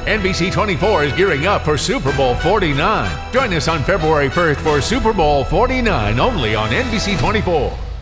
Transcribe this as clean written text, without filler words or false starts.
NBC 24 is gearing up for Super Bowl 49. Join us on February 1st for Super Bowl 49 only on NBC 24.